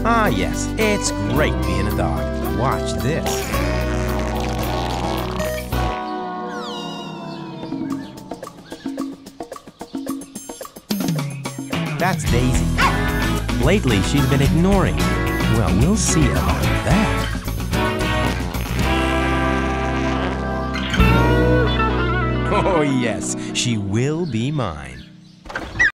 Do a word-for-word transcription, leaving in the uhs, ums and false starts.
Ah, yes, it's great being a dog. Watch this. That's Daisy. Lately, she's been ignoring me. Well, we'll see about that. Oh, yes, she will be mine.